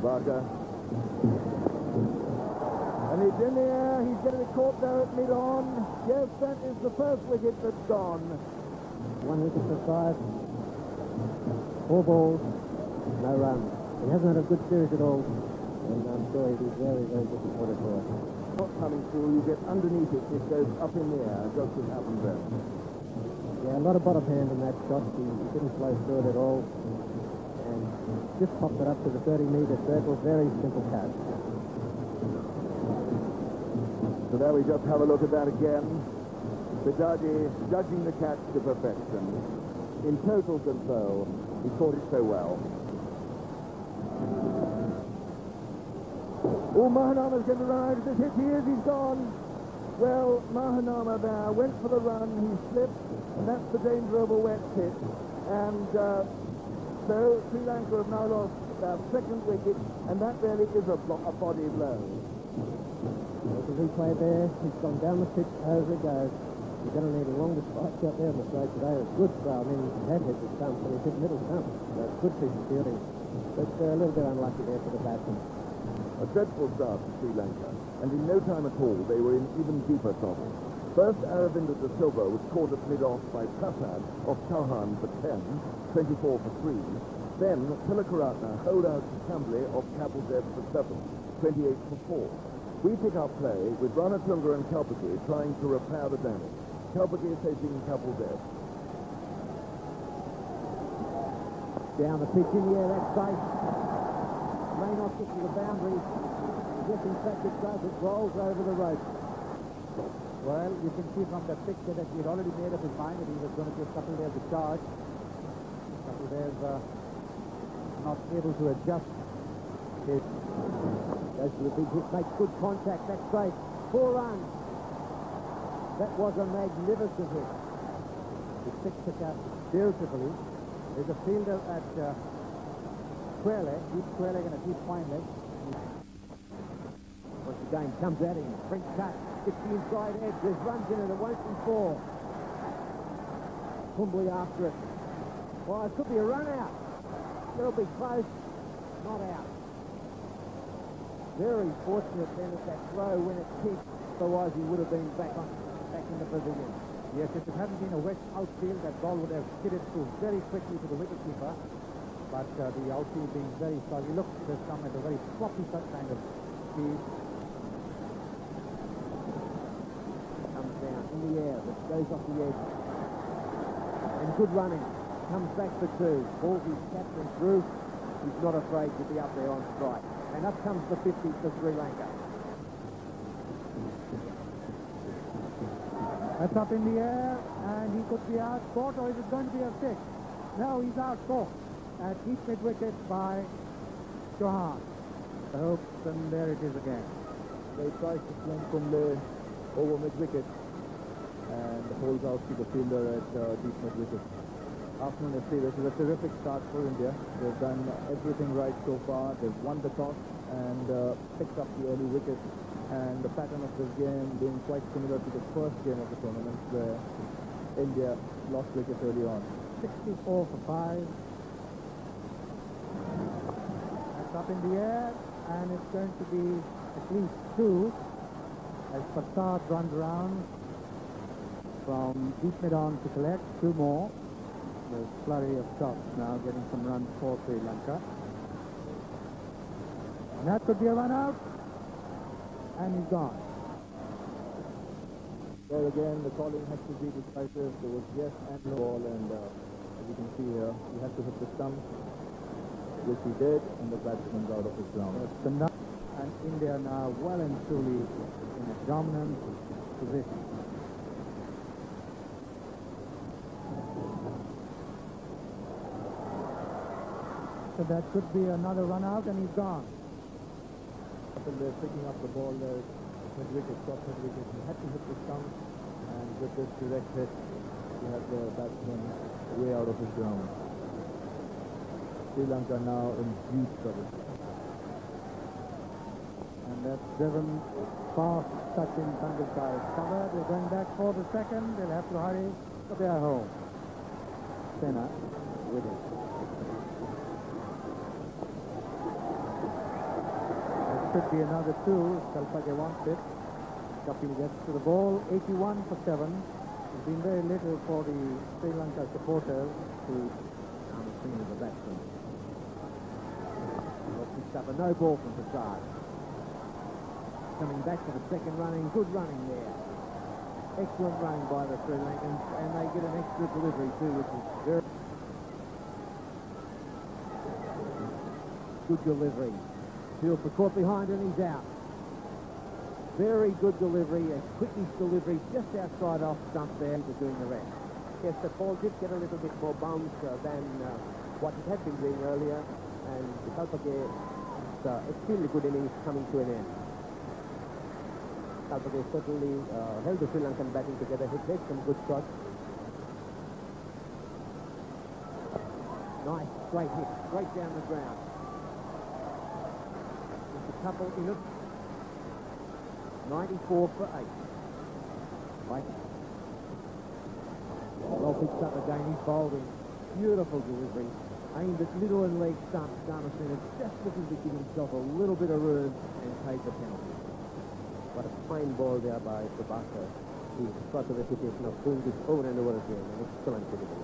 Prabhakar. And he's in the air. He's going to be caught there at mid-on. Yes, that is the first wicket that's gone. 1 wicket for 5. 4 balls, no runs. He hasn't had a good series at all, and I'm sure he'll be very, very disappointed for it. Not coming through, you get underneath it, it goes up in the air, just as happened there. Yeah, a lot of bottom hand in that shot. He didn't flow through it at all, and just popped it up to the 30-metre circle. Very simple catch. So there we just have a look at that again. Bedade judging the catch to perfection. In total control. He caught it so well. Oh, Mahanama's going to run out of this hit. He is, he's gone. Well, Mahanama there went for the run. He slipped, and that's the danger of a wet hit. And so Sri Lanka have now lost their second wicket, and that really is a body blow. There's a replay there. He's gone down the pitch as it goes. You're going to need a longer strike out there, I'm afraid, today. It's good throw. I mean, he had hit the stump, but he hit middle stump. That's good piece of fielding. But a little bit unlucky there for the batsman. A dreadful start to Sri Lanka, and in no time at all, they were in even deeper trouble. First, Azharuddin and Silva was caught at mid-off by Prasad off Chauhan for 10, 24 for 3. Then, Tilakaratna holed out to Kambli off Kalpage for 7, 28 for 4. We pick up play with Ranatunga and Kalpage trying to repair the damage. Kalpage facing Kalpage. Down the pitch in the air, that's safe. May not get to the boundary. Yes, in fact it does. It rolls over the rope. Well, you can see from the picture that he'd already made up his mind that he was going to give Kalpage the charge. Kalpage not able to adjust his... Goes to the big hit, makes good contact, that's great. 4 runs. That was a magnificent hit. The six took out beautifully. There's a fielder at Quayle, deep Quayle and a deep fine leg. Once again, comes at him, French cut, gets the inside edge, there's runs in it, it won't be 4. Humbly after it. Well, it could be a run out. It'll be close, not out. Very fortunate then at that throw when it kicked, otherwise he would have been back in the pavilion. Yes, if it hadn't been a wet outfield, that ball would have skidded through very quickly to the wicketkeeper. But the outfield being very slow, he looked to come at a very sloppy kind of speed. Comes down in the air, but goes off the edge. And good running. Comes back for 2. Balls his captain through. He's not afraid to be up there on strike. And up comes the 50 for Sri Lanka. That's up in the air, and he could be out caught, or is it going to be a 6? No, he's out caught at deep mid-wicket by Chauhan. The hopes, and there it is again. They tried to slam Kambli over mid-wicket, and holds out to the fielder at deep mid-wicket. Afternoon FC, this is a terrific start for India. They've done everything right so far. They've won the toss and picked up the early wicket. And the pattern of this game being quite similar to the first game of the tournament, where India lost wickets early on. 64 for 5. That's up in the air, and it's going to be at least 2 as Prasad runs around from deep mid-on to collect. 2 more. There's a flurry of shots now, getting some runs for Sri Lanka. And that could be a run out. And he's gone. There again, the calling has to be decisive. There was yes and no ball, and as you can see here, he had to hit the stump, which he did, and the batsman's out of his ground. And India now well and truly in a dominant position. So that could be another run out, and he's gone. They're picking up the ball there, mid-wicket, short mid-wicket. He had to hit the stump, and with this direct hit, he had the batsman way out of his ground. Sri Lanka now in huge trouble. And that's driven fast, touching Tendulkar is covered. They're going back for the second. They'll have to hurry, but they are home. Sena with it. Should be another 2. Kalpage wants it. Kapil gets to the ball. 81 for 7. There's been very little for the Sri Lanka supporters to swing of the batsman. Picks up a no ball from Prasad. Coming back for the second running. Good running there. Excellent running by the Sri Lankans, and they get an extra delivery too, which is very good delivery. Silva caught behind and he's out. Very good delivery, a quickish delivery just outside off stump there to doing the rest. Yes, the ball did get a little bit more bounce than what it had been doing earlier, and the Kalpage is extremely good innings coming to an end. Kalpage certainly held the Sri Lankan batting together. He made some good shots. Nice, straight hit, straight down the ground. Just a couple in it. 94 for 8. Right. Well picked up again, he's bowling. Beautiful delivery. Aimed at middle and leg stump. Darmison is just looking to give himself a little bit of room and take the penalty. What a fine ball there by Prabhakar. He's got the reputation of doing this over and over again. An excellent delivery.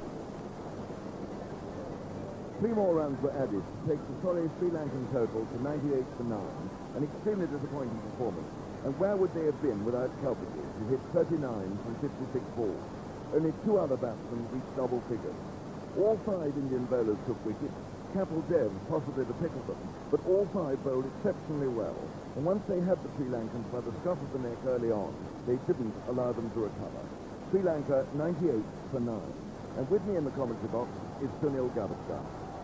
3 more runs were added to take the sorry Sri Lankan total to 98 for 9. An extremely disappointing performance. And where would they have been without Kalpage, who hit 39 from 56 balls? Only 2 other batsmen reached double figures. All 5 Indian bowlers took wickets. Dev possibly the pick of them, but all 5 bowled exceptionally well. And once they had the Sri Lankans by the scruff of the neck early on, they didn't allow them to recover. Sri Lanka 98 for 9. And with me in the commentary box is Sunil Gavaskar.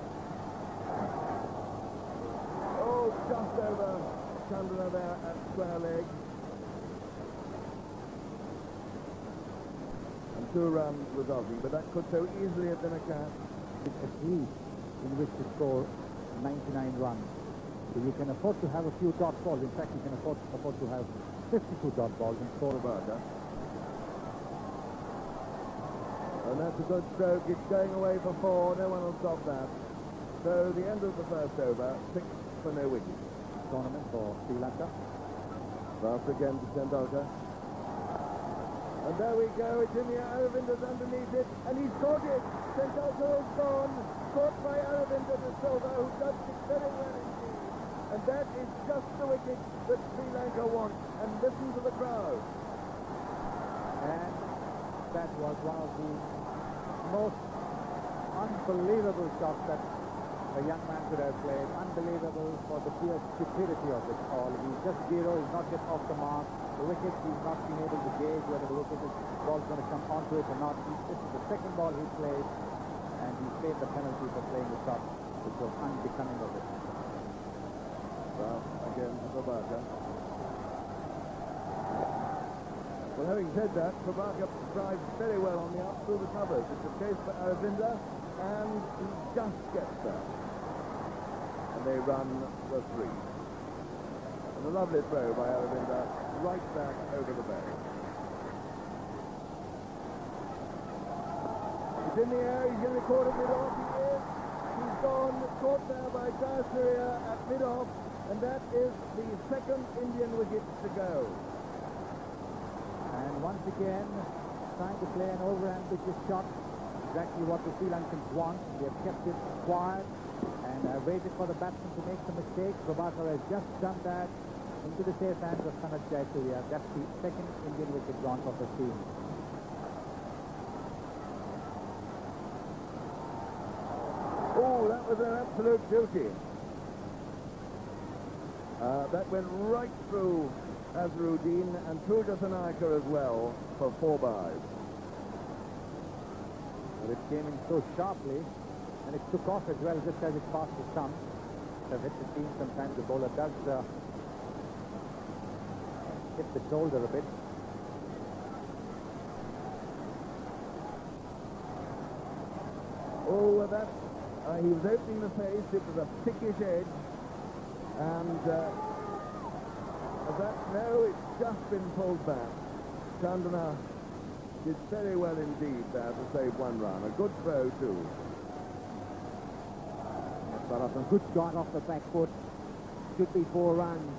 Oh, just over Chandra there at square leg. And 2 runs resulting, but that could so easily have been a catch. It's a lead in which to score 99 runs. So you can afford to have a few dot balls. In fact, you can afford to have 52 dot balls and score a burger. And that's a good stroke. It's going away for 4. No one will stop that. So the end of the first over, 6 for no wickets. Tournament for Sri Lanka. Vaas again to Tendulkar. And there we go. It's in the air. Aravinda's underneath it. And he's caught it. Tendulkar is gone. Caught by Aravinda de Silva, who does it very well indeed. And that is just the wicket that Sri Lanka wants. And listen to the crowd. And that was one of the most unbelievable shots that a young man could have played. Unbelievable for the sheer stupidity of it all. He's just zero. He's not yet off the mark. The wicket, he's not been able to gauge whether the wicket is ball's going to come onto it or not. This is the second ball he played, and he paid the penalty for playing the shot, which was unbecoming of it. Well, again, Prabhakar. Well, having said that, Prabhakar drives very well on the up through the covers. It's a case for Aravinda, and he just gets there. And they run the 3. And a lovely throw by Aravinda right back over the bay. It's in the air. He's going to caught it mid-off. He is. He's gone. Caught there by Jayasuriya at mid-off. And that is the second Indian wicket to go. And once again, trying to play an over-ambitious shot. Exactly what the Sri Lankans want. They have kept it quiet and waited for the batsman to make some mistakes. Prabhakar has just done that into the safe hands of Manoj. That's the second Indian wicket gone for the team. Oh, that was an absolute beauty. That went right through Azharuddin and through Janaka as well for 4 byes. But it came in so sharply, and it took off as well just as it passed the stump. I've hit the team sometimes. The bowler does hit the shoulder a bit. Oh, well, that he was opening the face. It was a thickish edge, and it's just been pulled back. Chandana did very well indeed there to save 1 run. A good throw too. Good shot off the back foot. should be 4 runs.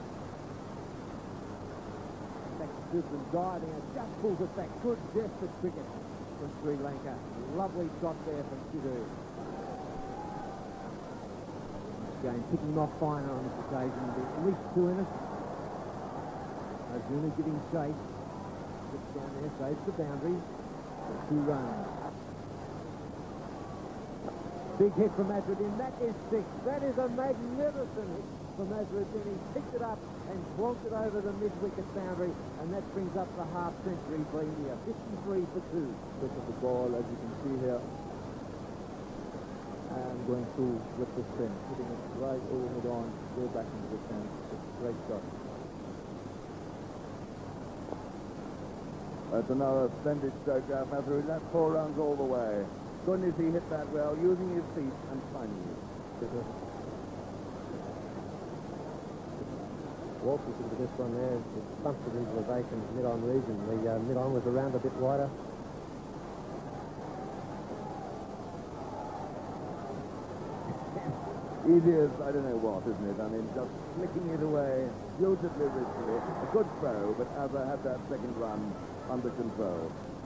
Back diving and just pulls it back. Good desperate cricket from Sri Lanka. Lovely shot there from Sidhu. Again, picking off finer on this occasion. There's at least 2 in it. Arjuna giving chase. Gets down there, saves the boundary. 2 runs. Big hit from Azharuddin. That is 6. That is a magnificent hit from Azharuddin. He picked it up and plonked it over the mid-wicket boundary, and that brings up the half-century for India. 53 for 2. Look at the ball, as you can see here. And going through with the spin, hitting it right over mid-on, way back into the stand. Great shot. That's another splendid stroke out of Azharuddin. That's 4 runs all the way. Goodness, he hit that well, using his feet and finding it. Walters into this one there. It bumped it into the vacant mid-on region. The mid-on was around a bit wider. Easy as, I don't know what, isn't it? I mean, just flicking it away beautifully, richly. A good throw, but Azhar had that second run under control.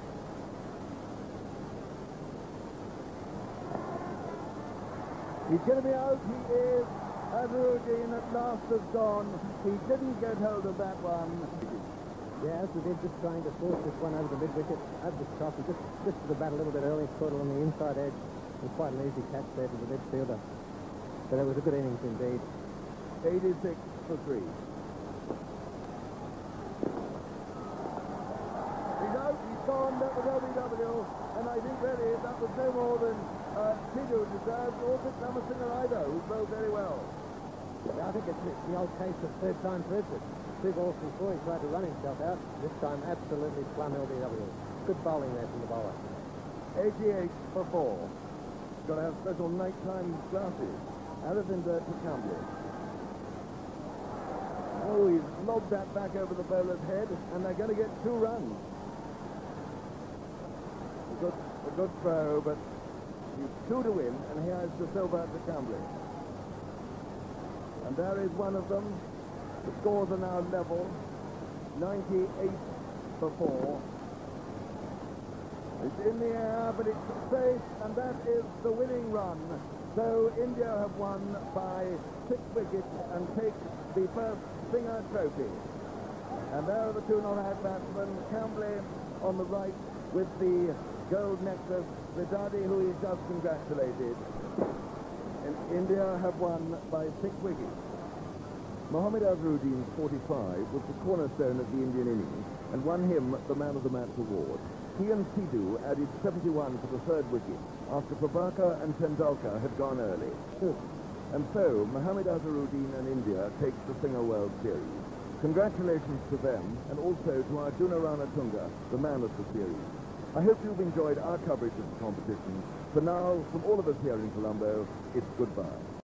He's going to be out. He is. Azharuddin at last has gone. He didn't get hold of that one. Yeah, Azharuddin just trying to force this one over the mid-wicket. Over the top. He just lifted the bat a little bit early, caught it on the inside edge. And quite an easy catch there to the midfielder. But it was a good innings indeed. 86 for 3. He's out. He's gone. That was LBW. And I think really that was no more than Sidhu deserved, or Wickramasinghe either, who bowled very well. Yeah, I think it's the old case of third time threaded. 2 balls before he tried to run himself out. This time absolutely plumb LBW. Good bowling there from the bowler. 88 for 4. Got to have special nighttime glasses. Aravinda to Kambli. Oh, he's lobbed that back over the bowler's head, and they're going to get 2 runs. A good throw, but he's 2 to win, and here's the Silva to Kambli. And there is one of them. The scores are now level. 98 for 4. It's in the air, but it's safe, and that is the winning run. So India have won by 6 wickets and take the first Singer Trophy. And there are the 2 non-out batsmen, Kambli on the right with the gold necklace, Bedade, who he's just congratulated. And India have won by 6 wickets. Mohammad Azharuddin's 45 was the cornerstone of the Indian innings and won him the Man of the Match award. He and Sidhu added 71 for the 3rd wicket after Prabhakar and Tendulkar had gone early. And so, Mohammad Azharuddin and India takes the Singer World Series. Congratulations to them, and also to Arjuna Ranatunga, the man of the series. I hope you've enjoyed our coverage of the competition. For now, from all of us here in Colombo, it's goodbye.